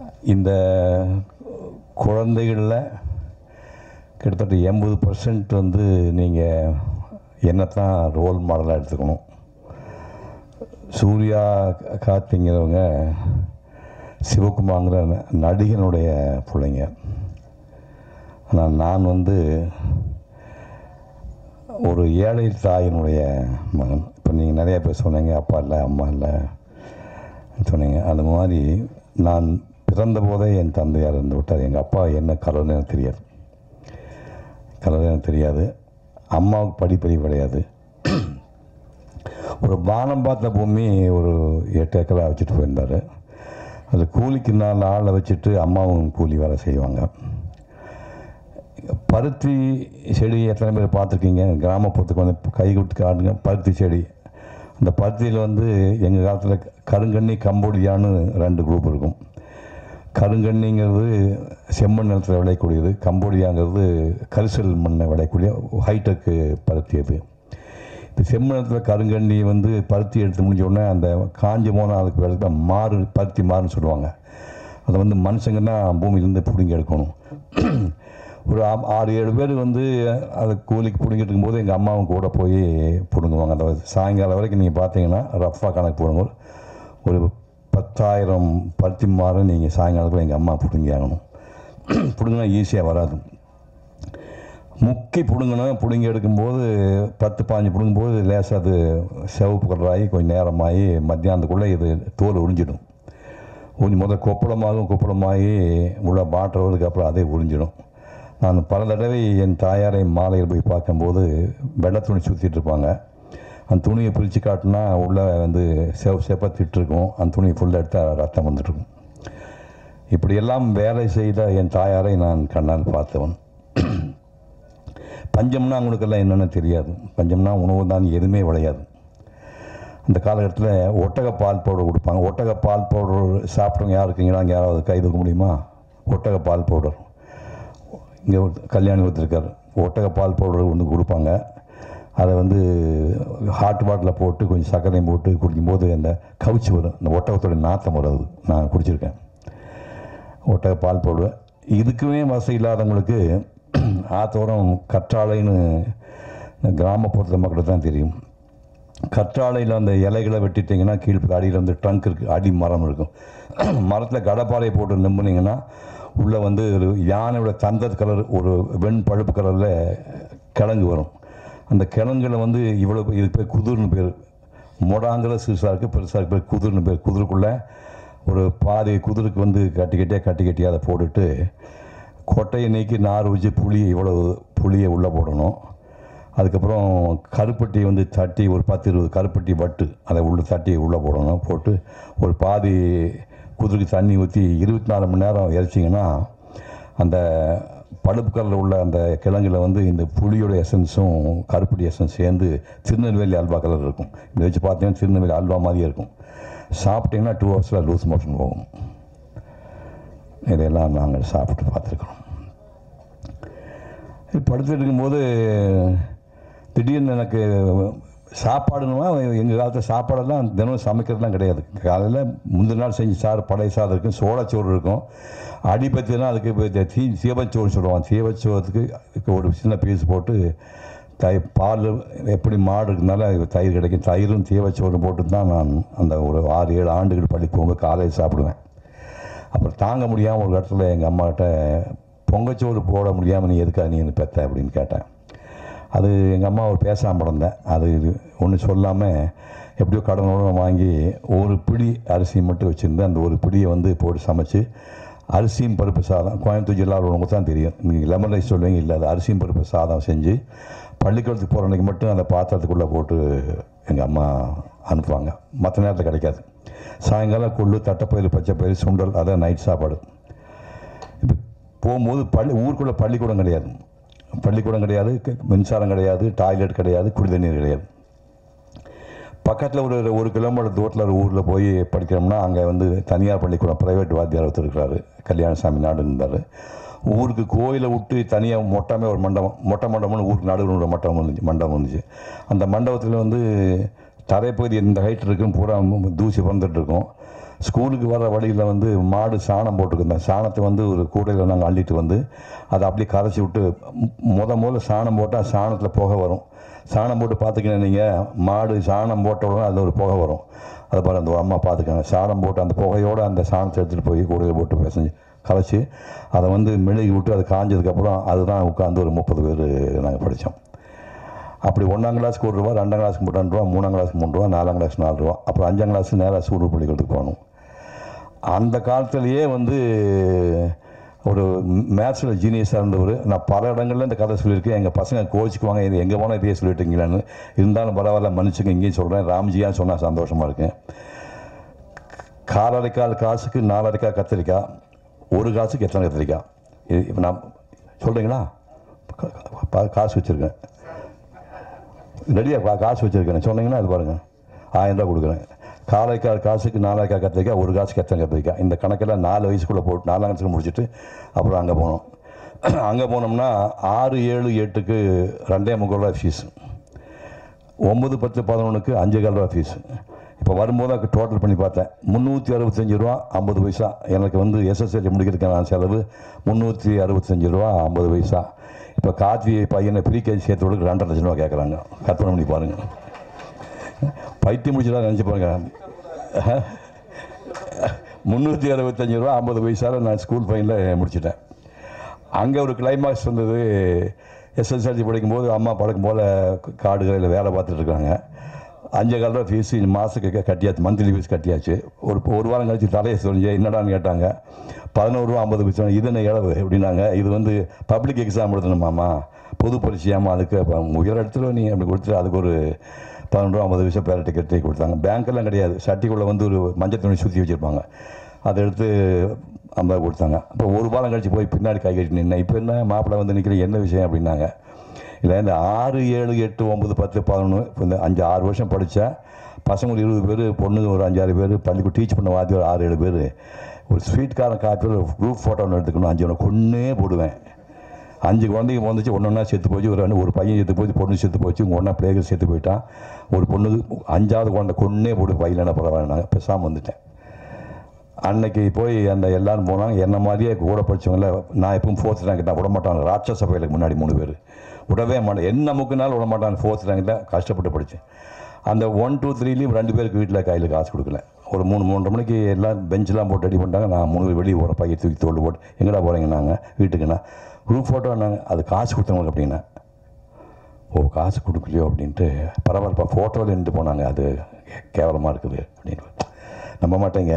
இந்த குழந்தைகளில் கிட்டத்தட்ட 80% வந்து நீங்கள் என்னத்தான் ரோல் மாடலாக எடுத்துக்கணும். சூர்யா கார்த்திங்கிறவங்க சிவகுமார்ங்கிற நடிகனுடைய பிள்ளைங்க. ஆனால் நான் வந்து ஒரு ஏழை தாயினுடைய மகன். இப்போ நீங்கள் நிறையா பேர் சொன்னீங்க, அப்பா இல்லை அம்மா இல்லை சொன்னீங்க. அந்த மாதிரி நான் பிறந்த போதே என் தந்தையார் இருந்து விட்டார். எங்கள் அப்பா என்ன கலர்னு எனக்கு தெரியாது, எனக்கு தெரியாது. அம்மாவுக்கு படிப்பறிவு கிடையாது. ஒரு வானம் பார்த்த பூமி ஒரு 8 ஏக்கராக வச்சுட்டு போயிருந்தார். அது கூலிக்கு 4 ஆளை வச்சுட்டு அம்மாவும் கூலி வேலை செய்வாங்க. பருத்தி செடி எத்தனை பேர் பார்த்துருக்கீங்க? கிராமப்புறத்துக்கு வந்து கை கொடுத்து காட்டுங்க. பருத்தி செடி, அந்த பருத்தியில் வந்து எங்கள் காலத்தில் கருங்கண்ணி கம்போடியான்னு 2 குரூப் இருக்கும். கருங்கண்ணிங்கிறது செம்மண் நிலத்தில் விளையக்கூடியது, கம்போடியாங்கிறது கரிசல் மண்ணை விளையக்கூடிய ஹைடெக்கு பருத்தி. அது இந்த செம்மணத்தில் கருங்கண்ணி வந்து பருத்தி எடுத்து முடிஞ்ச உடனே அந்த காஞ்சி போனால் அதுக்கு விளையாட மாறு, பருத்தி மாறுன்னு சொல்லுவாங்க. அதை வந்து மனுஷங்கன்னா பூமியிலேருந்து பிடுங்கி எடுக்கணும். ஒரு 6-7 பேர் வந்து அதை கூலிக்கு பிடுங்கிட்டு இருக்கும்போது எங்கள் அம்மாவும் கூட போய் பிடுங்குவாங்க. அந்த சாயங்காலம் வரைக்கும் நீங்கள் பார்த்தீங்கன்னா ரஃபாக கணக்கு போடுங்க, ஒரு 10,000 பருத்தி மாறு நீங்கள் சாயங்காலத்தில் எங்கள் அம்மா பிடுங்கி ஆகணும். பிடுங்கினா ஈஸியாக வராது. முக்கி பிடுங்கணும். பிடுங்கி எடுக்கும்போது 10-15 பிடுங்கும்போது லேசாக அது சிவப்பு கலராகி கொஞ்சம் நேரமாகி மத்தியானத்துக்குள்ளே இது தோல் உறிஞ்சிடும். முதல் கொப்பளமாகி உள்ள மாற்றுறதுக்கு அப்புறம் அதே உறிஞ்சிடும். நான் பல தடவை என் தாயாரை மாலையில் போய் பார்க்கும்போது வெள்ளை துணி சுற்றிட்டு இருப்பாங்க. அந்த துணியை பிரித்து காட்டினா உள்ளே வந்து செப்பாக திட்டுருக்கும். அந்த துணியை ஃபுல்லாக எடுத்தால் ரத்தம் வந்துட்டுருக்கும். இப்படியெல்லாம் வேலை செய்த என் தாயாரை நான் கண்ணால் பார்த்தவன். பஞ்சம்னா அவங்களுக்கெல்லாம் என்னென்னு தெரியாது. பஞ்சம்னா உணவு தான், எதுவுமே விளையாது. அந்த காலகட்டத்தில் ஒட்டக பால் பவுடர் கொடுப்பாங்க. ஒட்டக பால் பவுடர் சாப்பிட்றவங்க யார் இருக்கீங்களா? அங்கே யாராவது கை தூக்க முடியுமா? ஒட்டக பால் பவுடர் இங்கே கல்யாணி ஒருத்தருக்கார். ஒட்டக பால் பவுடர் ஒன்று கொடுப்பாங்க. அதை வந்து ஹாட் வாட்டரில் போட்டு கொஞ்சம் சர்க்கரையும் போட்டு குடிக்கும்போது அந்த கவுச்சி வரும். இந்த ஒட்டகத்தோட நாற்றம் வராது. நான் குடிச்சிருக்கேன் ஒட்டக பால் பவுடர். இதுக்குமே வசதி இல்லாதவங்களுக்கு ஆத்தோரம் கற்றாழைன்னு கிராமப்புறத்து மக்களுக்கு தான் தெரியும். கற்றாழையில் அந்த இலைகளை வெட்டிட்டிங்கன்னா கீழே அடியில் வந்து ட்ரங்க் இருக்குது, அடி மரம் இருக்கும். மரத்தில் கடப்பாறையை போட்டு நம்பினீங்கன்னா உள்ளே வந்து ஒரு யானையோட தந்தர் கலர், ஒரு வெண் பழுப்பு கலரில் கிழங்கு வரும். அந்த கிழங்குல வந்து இவ்வளோ, இது பேர் குதிர்னு பேர். மொடாங்கிற சிறுசாக இருக்குது, பெருசாக இருக்குது, பேர் குதிர்னு பேர். குதிருக்குள்ளே ஒரு பாதி குதிருக்கு வந்து கட்டி அதை போட்டுட்டு கொட்டையை நீக்கி நார் வச்சு புளியை உள்ளே போடணும். அதுக்கப்புறம் கருப்பட்டி வந்து தட்டி ஒரு 10-20 கருப்பட்டி வட்டு அதை தட்டி உள்ளே போடணும். போட்டு ஒரு பாதி குதிரைக்கு தண்ணி ஊற்றி 24 மணி நேரம் இறைச்சிங்கன்னா அந்த பழுப்பு கலரில் உள்ள அந்த கிழங்குல வந்து இந்த புளியோட எசன்ஸும் கருப்பட்டி எசன்ஸ் சேர்ந்து திருநெல்வேலி அல்வா கலர் இருக்கும். இதை வச்சு பார்த்தீங்கன்னா திருநெல்வேலி அல்வா மாதிரியே இருக்கும். சாப்பிட்டிங்கன்னா 2 ஹவர்ஸில் லூஸ் மோஷன் போகும். இதையெல்லாம் நாங்கள் சாப்பிட்டு பார்த்துருக்குறோம். படுத்துட்டு இருக்கும்போது திடீர்னு எனக்கு சாப்பாடுன்னா, எங்கள் காலத்தில் சாப்பாடெல்லாம் தினம் சமைக்கிறதுலாம் கிடையாது. காலையில் முந்தின நாள் செஞ்சு பழைய சாதம் இருக்கும், சோளச்சோறு இருக்கும். அடிப்பத்தினா அதுக்கு சீவச்சோறு சொல்லுவாங்க. சீவச்சோறத்துக்கு ஒரு சின்ன பீஸ் போட்டு பால், எப்படி மாடு இருக்கிறதுனால தயிர் கிடைக்கும். தயிரும் சீவச்சோறும் போட்டு தான் நான் அந்த ஒரு 6-7 ஆண்டுகள் போகும்போது காலையில் சாப்பிடுவேன். அப்புறம் தாங்க முடியாமல் ஒரு இடத்துல எங்கள் அம்மாக்கிட்ட பொங்கச்சோறு போட முடியாமல் நீ எதுக்காக நீ பெத்த அப்படின்னு கேட்டேன். அது எங்கள் அம்மா ஒரு பேசாமல் இருந்தேன். அது ஒன்று சொல்லாமல் எப்படியோ கடனோடு வாங்கி ஒரு பிடி அரிசி மட்டும் வச்சுருந்தேன். அந்த ஒரு பிடியை வந்து போட்டு சமைச்சு அரிசியும் பருப்பு சாதம், கோயம்புத்தூர் ஜில்லாவில் உங்களுக்கு தான் தெரியும், நீங்கள் லெமன் ரைஸ் சொல்லுவீங்க, இல்லை அது அரிசியும் பருப்பு சாதம் செஞ்சு பள்ளிக்கூடத்துக்கு போகிற அன்றைக்கி மட்டும் அந்த பாத்திரத்துக்குள்ளே போட்டு எங்கள் அம்மா அனுப்புவாங்க. மற்ற நேரத்தில் கிடைக்காது. சாயங்காலம் கொள்ளு, தட்டைப்பயிறு, பச்சைப்பயிறு, சுண்டல், அதான் நைட் சாப்பாடு. இப்போ போகும்போது ஊருக்குள்ளே பள்ளிக்கூடம் கிடையாது, மின்சாரம் கிடையாது, டாய்லெட் கிடையாது, குடிதண்ணீர் கிடையாது. பக்கத்தில் ஒரு கிலோமீட்டர் தூரத்தில் ஒரு ஊரில் போய் படிக்கிறோம்னா அங்கே வந்து தனியார் பள்ளிக்கூடம், ப்ரைவேட் வாத்தியார் ஒருத்தர் இருக்கிறாரு, கல்யாணசாமி நாடு இருந்தார். ஊருக்கு கோயிலை விட்டு தனியாக மொட்டமே ஒரு மொட்டை மண்டபம்னு ஊருக்கு நடுவில் ஒரு மண்டபம் வந்துச்சு. அந்த மண்டபத்தில் வந்து தரைப்பகுதி இந்த ஹைட் இருக்கும், பூரா தூசி பறந்துட்டு இருக்கும். ஸ்கூலுக்கு வர வழியில் வந்து மாடு சாணம் போட்டுருந்தேன். சாணத்தை வந்து ஒரு கூடையில் நாங்கள் அள்ளிட்டு வந்து அதை அப்படியே கரைச்சி விட்டு முதல்ல சாணம் போட்டால் சாணத்தில் புகை வரும். சாணம் போட்டு பார்த்துக்கினேன் நீங்கள், மாடு சாணம் போட்ட உடனே அதில் ஒரு புகை வரும். அதை பாரு அந்த அம்மா பார்த்துக்காங்க. சாணம் போட்டு அந்த புகையோடு அந்த சாணத்தை எடுத்துகிட்டு போய் கூடையில் போட்டு பிசைஞ்சு கரைச்சி அதை வந்து மெழுகி விட்டு அது காஞ்சதுக்கப்புறம் அதுதான் உட்காந்து ஒரு 30 பேர் நாங்கள் படித்தோம். அப்படி 1ஆம் கிளாஸுக்கு 1 ரூபா, 2ஆம் கிளாஸுக்கு 2 ரூபா, 3ஆம் கிளாஸுக்கு 3 ரூபா, 4ஆம் கிளாஸுக்கு 4 ரூபா, அப்புறம் 5ஆம் கிளாஸுக்கு நேராக சூலூர் பள்ளிக்கூடத்துக்கு போகணும். அந்த காலத்திலேயே வந்து ஒரு மேத்ஸில் ஜீனியஸாக இருந்தவர். நான் பல இடங்களில் இந்த கதை சொல்லியிருக்கேன். எங்கள் பசங்க கோச்சிக்குவாங்க, இது எங்கே போனால் இதையே சொல்லிட்டுங்களான்னு. இருந்தாலும் பரவாயில்ல, மன்னிச்சுங்க, இங்கேயும் சொல்கிறேன். ராம்ஜியான்னு சொன்னால் சந்தோஷமாக இருக்கேன். காலரைக்கால் காசுக்கு 4 கத்திரிக்காய், 1 காசுக்கு எத்தனை கத்திரிக்காய்? இப்போ நான் சொல்கிறீங்களா? காசு வச்சுருக்கேன் ரெடியாக, காசு வச்சுருக்கேன் சொன்னீங்கன்னா அது பாருங்கள், 1000 ரூபா கொடுக்குறேன். காலைக்கால் காசுக்கு 4 கத்திரிக்காய், 1 காசுக்கு எத்தனை கத்திரிக்காய்? இந்த கணக்கெல்லாம் 4 வயசுக்குள்ளே போட்டு 4ஆம் கிளாஸுக்கு முடிச்சுட்டு அப்புறம் அங்கே போனோம். அங்கே போனோம்னா 6, 7, 8க்கு 2.25 ரூபா ஃபீஸு, 9, 10, 11க்கு 5.25 ரூபா ஃபீஸு. இப்போ வரும்போது டோட்டல் பண்ணி பார்த்தேன், 365 ரூபா 50 பைசா. எனக்கு வந்து எஸ்எஸ்எல்சி முடிக்கிறதுக்கான செலவு 365 ரூபா 50 பைசா. இப்போ கார்த்தி பையனை ப்ரீகேஜி சேர்த்து 2.5 லட்சம் ரூபா கேட்குறாங்க. கற்பனை பண்ணி பாருங்கள், பைத்தியம் முடிச்சுதான் நினச்சி பாருங்க. 365 ரூபா 50 பைசாவில் நான் ஸ்கூல் ஃபைனில் முடிச்சிட்டேன். அங்கே ஒரு கிளைமாக்ஸ் வந்தது. எஸ்எஸ்எல்சி படிக்கும்போது அம்மா பழக்கம் போல் காடுகளில் வேலை பார்த்துட்ருக்காங்க. 5.25 ரூபா ஃபீஸு மாதத்துக்கு கட்டியாச்சு, மந்த்லி ஃபீஸ் கட்டியாச்சு. ஒரு வாரம் கழிச்சு தலையை சொல்லிஞ்சு என்னடான்னு கேட்டாங்க. 11 ரூபா 50 பைசா. இது என்ன இளவு அப்படின்னாங்க. இது வந்து பப்ளிக் எக்ஸாம் எழுதணுமாம்மா, பொது பரீட்சையாமா, அதுக்கு உயர் இடத்துல நீ அப்படி கொடுத்துட்டு அதுக்கு ஒரு 11 ரூபா 50 பைசா பேர டிக்கெட்டே கொடுத்தாங்க. பேங்க்கெல்லாம் கிடையாது, சட்டிக்குள்ளே வந்து ஒரு மஞ்சள் துணி சுற்றி வச்சுருப்பாங்க, அதை எடுத்து 50 கொடுத்தாங்க. அப்போ ஒரு வாரம் கழிச்சு போய் பின்னாடி கை கட்டி நின்னேன். இப்போ என்ன மாப்பிள்ளை வந்து நிற்கிற என்ன விஷயம் அப்படின்னாங்க. இல்லை இந்த 6, 7, 8, 9, 10, 11 இந்த 5, 6 வருஷம் படித்தா பசங்க ஒரு 20 பேர், பொண்ணுங்க ஒரு 5, 6 பேர், பள்ளிக்கு டீச் பண்ண வாத்தியம் ஒரு 6, 7 பேர். ஒரு ஸ்வீட்காரன் காப்பியில் ஒரு குரூப் ஃபோட்டோ ஒன்று எடுத்துக்கணும். 5 கொன்னே போடுவேன். 5 குழந்தைங்க வந்துச்சு, ஒன்றா செத்து போச்சு. ஒரு பையன் செத்து போச்சு, பொண்ணு செத்து போச்சு, ஒன்றா பிள்ளைகள் செத்து போயிட்டான். ஒரு பொண்ணுக்கு 5ஆவது குழந்தை கொன்னே போடு, பையிலன்னா பரவாயில்ல. நாங்கள் பேசாமல் வந்துட்டேன். அன்னைக்கு போய் அந்த எல்லோரும் போனாங்க. என்ன மாதிரியே கூட படித்தவங்கள நான் எப்பவும் 4th ரேங்க் தான், விட மாட்டாங்க. ராட்சச பையலுக்கு முன்னாடி 3 பேர் விடவே மாட்டேன். என்ன முக்குனாலும் விட மாட்டாங்க. 4th ரேங்க் தான் கஷ்டப்பட்டு படித்தேன். அந்த 1, 2, 3லையும் 2 பேருக்கு வீட்டில் கையில் காசு கொடுக்கல. ஒரு 3:30 மணிக்கு எல்லாம் பெஞ்செலாம் போட்டு ரெடி பண்ணிட்டாங்க. நான் 3 பேர் வெளியே போகிறேன், பையன் தூக்கி தோல் போட்டு. எங்கடா போகிறீங்க? நாங்கள் வீட்டுக்குண்ணா. குரூப் ஃபோட்டோ நாங்கள் அது காசு கொடுத்தவங்களுக்கு அப்படின்னா. ஓ, காசு கொடுக்கலையோ அப்படின்ட்டு பரவாயில்லப்பா, ஃபோட்டோவில் நின்று போனாங்க. அது கேவலமாக இருக்குது அப்படின்னு நம்ப மாட்டேங்க.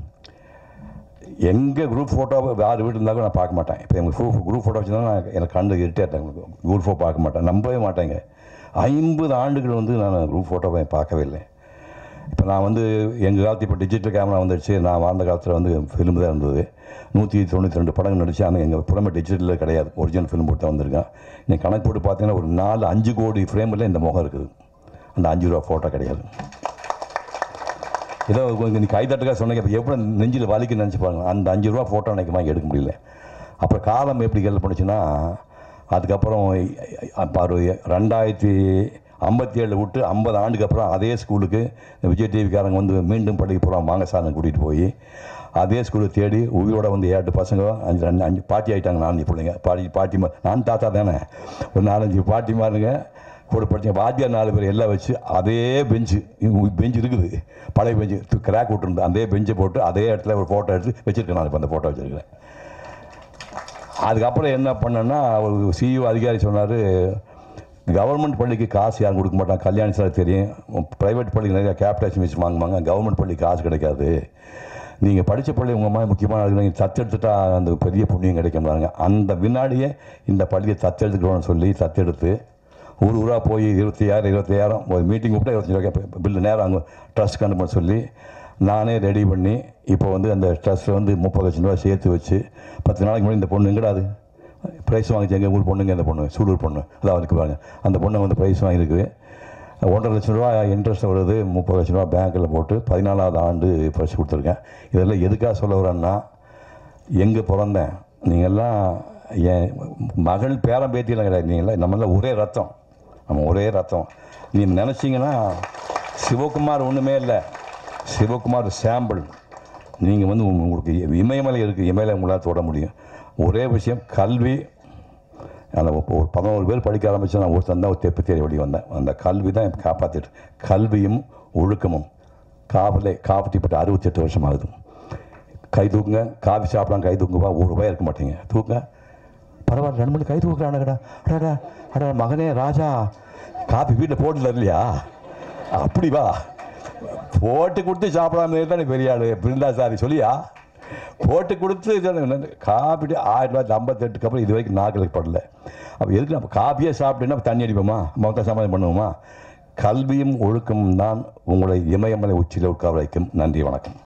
எங்கள் குரூப் ஃபோட்டோ யார் வீடு இருந்தாலும் நான் பார்க்க மாட்டேன். இப்போ எங்கள் குரூப் ஃபோட்டோ வச்சுருந்தா நான் எனக்கு கண்டு இருட்டேன். குரூப் ஃபோட்டோ பார்க்க மாட்டேன், நம்பவே மாட்டேங்க. 50 ஆண்டுகள் வந்து நான் குரூப் ஃபோட்டோவை பார்க்கவே இல்லை. இப்போ நான் வந்து எங்கள் காலத்து இப்போ டிஜிட்டல் கேமரா வந்துடுச்சு. நான் வாழ்ந்த காலத்தில் வந்து ஃபிலிம் தான் இருந்தது. 192 படங்கள் நடிச்சு. ஆனால் எங்கள் புறமே டிஜிட்டலில் கிடையாது, ஒரிஜினல் ஃபிலிம் போட்டு தான் வந்திருக்கேன். நீங்கள் கணக்கு போட்டு பார்த்தீங்கன்னா ஒரு 4, 5 கோடி ஃப்ரேமில் இந்த முகம் இருக்குது. அந்த 5 ரூபா ஃபோட்டோ கிடையாது. ஏதோ நீ கைத்தட்டுக்காக சொன்னீங்க. இப்போ எப்படி நெஞ்சில் வலிக்கு நினச்சி பாருங்க. அந்த 5 ரூபா ஃபோட்டோ எனக்கு வாங்கி எடுக்க முடியல. அப்புறம் காலம் எப்படி ஹெல்ப் பண்ணுச்சுன்னா, அதுக்கப்புறம் இப்போ 2057 விட்டு 50 ஆண்டுக்கு அப்புறம் அதே ஸ்கூலுக்கு விஜய் டிவிக்காரங்க வந்து மீண்டும் பள்ளிக்கு போகிறோம் வாங்க சார்னு கூட்டிகிட்டு போய் அதே ஸ்கூலுக்கு தேடி உயிரோட வந்து 7 பசங்க 5 பாட்டி ஆகிட்டாங்க. 4 பிள்ளைங்க பாட்டி நான் தாத்தா தானே, ஒரு 4-5 பாட்டி மாருங்க கூட படித்தேன். வாத்தியார் 4 பேர் எல்லாம் வச்சு அதே பெஞ்சு இருக்குது, பழைய பெஞ்சு கிராக் விட்டுருந்து அதே பெஞ்சை போட்டு அதே இடத்துல ஒரு ஃபோட்டோ எடுத்து வச்சுருக்கேன். நான் இப்போ அந்த ஃபோட்டோ வச்சுருக்கிறேன். அதுக்கப்புறம் என்ன பண்ணேன்னா, ஒரு சிஇஓ அதிகாரி சொன்னார், கவர்மெண்ட் பள்ளிக்கு காசு யாரும் கொடுக்க மாட்டாங்க. கல்யாணி சார் தெரியும், ப்ரைவேட் பள்ளிக்கு நிறையா கேபிடேஷன் வச்சு வாங்குவாங்க. கவர்மெண்ட் பள்ளிக்கு காசு கிடைக்காது. நீங்கள் படித்த பள்ளி உங்கள் மாதிரி முக்கியமான நீங்கள் தத்தெடுத்துட்டா அந்த பெரிய புண்ணியம் கிடைக்கும் பாருங்க. அந்த வினாடியே இந்த பள்ளியை தத்தெடுத்துக்கணும்னு சொல்லி தத்தெடுத்து ஊராக போய் 25,000 ஒரு மீட்டிங் கூப்பிட்டா 25,000 பில்லு நேரம் அங்கே ட்ரஸ்ட் கண்டு பண்ண சொல்லி நானே ரெடி பண்ணி இப்போ வந்து அந்த ட்ரஸ்ட்டில் வந்து 30 லட்சம் ரூபா சேர்த்து வச்சு 10 நாளைக்கு முன்னாடி இந்த பொண்ணு எங்கடாது ப்ரைஸ் வாங்கிச்சு. எங்கள் ஊர் பொண்ணுங்க, அந்த பொண்ணு சூலூர் பொண்ணு அதான் அவருக்கு பாருங்க. அந்த பொண்ணு வந்து ப்ரைஸ் வாங்கியிருக்குது. 1.5 லட்சம் ரூபா இன்ட்ரெஸ்ட் வருது. 30 லட்சம் ரூபா பேங்க்கில் போட்டு 14ஆவது ஆண்டு பரிசு கொடுத்துருக்கேன். இதெல்லாம் எதுக்காக சொல்ல வரேன்னா, எங்கே பிறந்தேன், நீங்கள்லாம் என் மகள் பேரம் பேத்தியெல்லாம் கிடையாது. நீங்களாம் நம்மளாம் ஒரே ரத்தம், நம்ம ஒரே ரத்தம். நீங்கள் நினச்சிங்கன்னா சிவகுமார் ஒன்றுமே இல்லை, சிவகுமார் சாம்பிள். நீங்கள் வந்து உங்களுக்கு இமயமலை இருக்குது, இமயமலை உங்களால் தொட முடியும். ஒரே விஷயம், கல்வி. அந்த ஒரு 11 பேர் படிக்க ஆரம்பித்து நான் ஒருத்தன் தான் ஒரு தெப்பு தேடி வெளியே வந்தேன். அந்த கல்வி தான் எனக்கு காப்பாற்றிட்டு. கல்வியும் ஒழுக்கமும். காஃபி பட்டு 68 வருஷம் ஆகுது. கை தூக்குங்க, காஃபி சாப்பிடலாம், கை தூக்குவா, ₹1 இருக்க மாட்டீங்க, தூக்குங்க. பரவாயில்ல, 2 மணி கை தூக்குறானுங்கடா. அடா அடா மகனே ராஜா, காஃபி வீட்டில் போட்டுல இல்லையா? அப்படி வா, போட்டு கொடுத்து சாப்பிடாம தான் பெரிய ஆள் பிருந்தாசாரி சொல்லியா? போட்டு கொடுத்து காப்பி 1958 அப்புறம் இது வரைக்கும் நாக்களுக்கு படல. அப்போ எதுக்கு நம்ம காப்பியே சாப்பிட்டேன்னா தண்ணி அடிப்போமா, மொத்த சமாதானம் பண்ணுவோமா? கல்வியும் ஒழுக்கமும் தான் உங்களை இமயமலை உச்சியில் உட்கார வைக்கும். நன்றி, வணக்கம்.